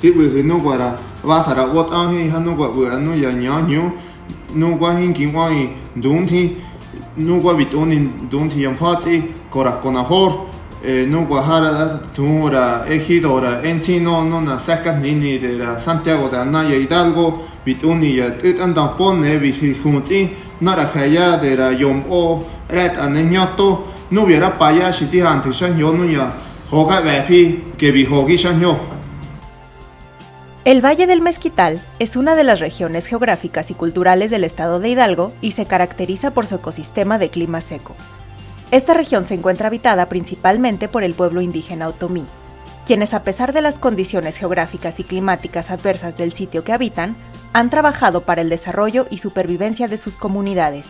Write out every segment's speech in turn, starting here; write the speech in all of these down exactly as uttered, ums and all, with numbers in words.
cái bữa nó gọi là ba thằng đã vót ăn thì hắn nó gọi bữa nó giờ nhỏ nhiều nó qua hình kinh ngoài đúng thì nó qua bị tổn nên đúng thì em phát gì gọi là còn là hor nó qua hà là thùng là Ejido là Encino nó là second nini là Santiago de Anaya Hidalgo bị tổn thì ít ăn đào pon này bị phi không gì nó là khai ra để là yom o red anh nhớ to nó bị ra paya chỉ thì hàng thứ sang nhau nó giờ họ cái về phi cái bị họ cái sang nhau. El Valle del Mezquital es una de las regiones geográficas y culturales del estado de Hidalgo y se caracteriza por su ecosistema de clima seco. Esta región se encuentra habitada principalmente por el pueblo indígena otomí, quienes a pesar de las condiciones geográficas y climáticas adversas del sitio que habitan, han trabajado para el desarrollo y supervivencia de sus comunidades.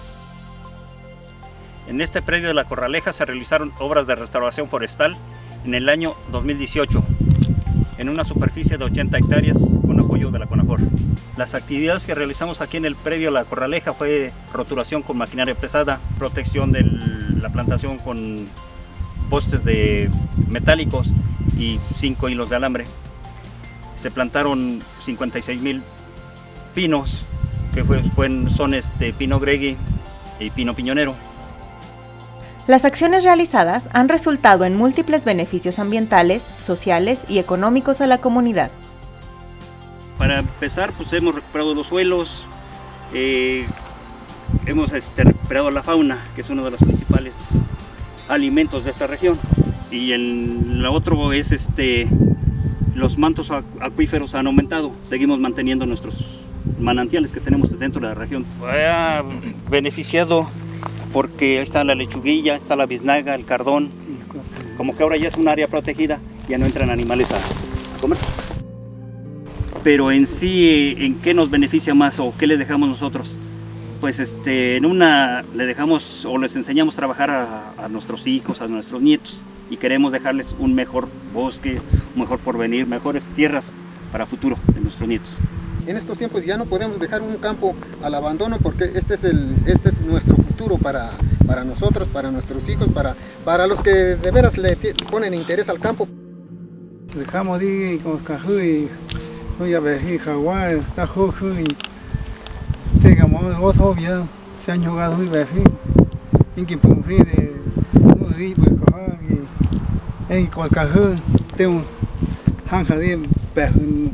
En este predio de La Corraleja se realizaron obras de restauración forestal en el año dos mil dieciocho. En una superficie de ochenta hectáreas con apoyo de la CONAFOR. Las actividades que realizamos aquí en el predio La Corraleja fue roturación con maquinaria pesada, protección de la plantación con postes de metálicos y cinco hilos de alambre. Se plantaron cincuenta y seis mil pinos, que fue, fue, son este, pino gregui y pino piñonero. Las acciones realizadas han resultado en múltiples beneficios ambientales, sociales y económicos a la comunidad. Para empezar, pues hemos recuperado los suelos, eh, hemos este, recuperado la fauna, que es uno de los principales alimentos de esta región. Y el, lo otro es este, los mantos acuíferos han aumentado, seguimos manteniendo nuestros manantiales que tenemos dentro de la región. Ha beneficiado porque está la lechuguilla, está la biznaga, el cardón, como que ahora ya es un área protegida, ya no entran animales a comer. Pero en sí, ¿en qué nos beneficia más o qué les dejamos nosotros? Pues este, en una le dejamos o les enseñamos a trabajar a, a nuestros hijos, a nuestros nietos, y queremos dejarles un mejor bosque, un mejor porvenir, mejores tierras para futuro de nuestros nietos. En estos tiempos ya no podemos dejar un campo al abandono porque este es, el, este es nuestro futuro para, para nosotros, para nuestros hijos, para, para los que de veras le ponen interés al campo. Dejamos de con cajuy, hoy a ver, jaguar, está jojuy, tengamos otro bien, se han jugado muy bien, en que por fin de no di pues cojar y en con cajuy tengo hanja de perro.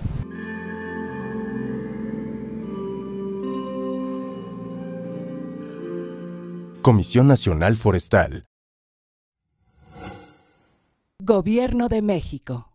Comisión Nacional Forestal. Gobierno de México.